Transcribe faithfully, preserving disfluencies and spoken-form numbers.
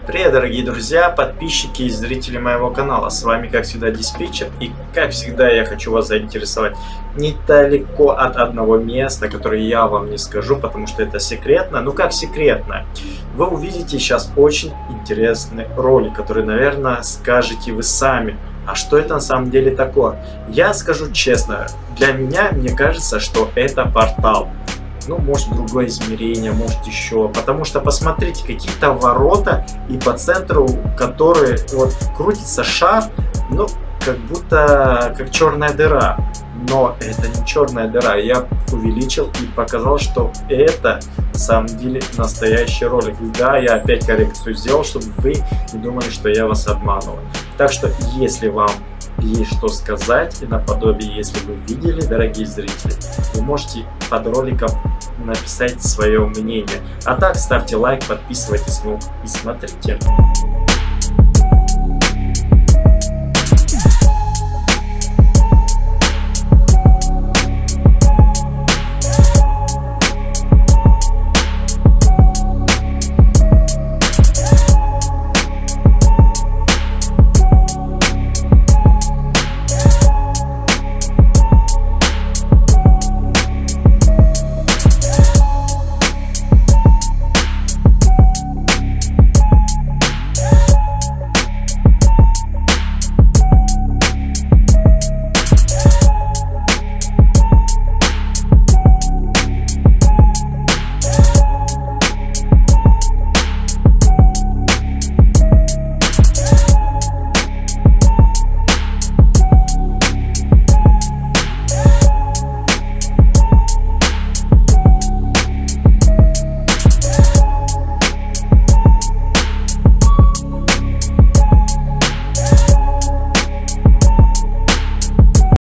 Привет, дорогие друзья, подписчики и зрители моего канала. С вами, как всегда, Диспетчер. И, как всегда, я хочу вас заинтересовать недалеко от одного места, которое я вам не скажу, потому что это секретно. Ну, как секретно? Вы увидите сейчас очень интересный ролик, который, наверное, скажете вы сами. А что это на самом деле такое? Я скажу честно, для меня, мне кажется, что это портал. Ну, может, другое измерение, может, еще. Потому что, посмотрите, какие-то ворота, и по центру, которые вот крутится шар, ну, как будто как черная дыра. Но это не черная дыра. Я увеличил и показал, что это на самом деле настоящий ролик. Да, я опять коррекцию сделал, чтобы вы не думали, что я вас обманываю. Так что, если вам есть что сказать, и наподобие, если вы видели, дорогие зрители, вы можете под роликом написать свое мнение. А так, ставьте лайк, подписывайтесь, ну и смотрите.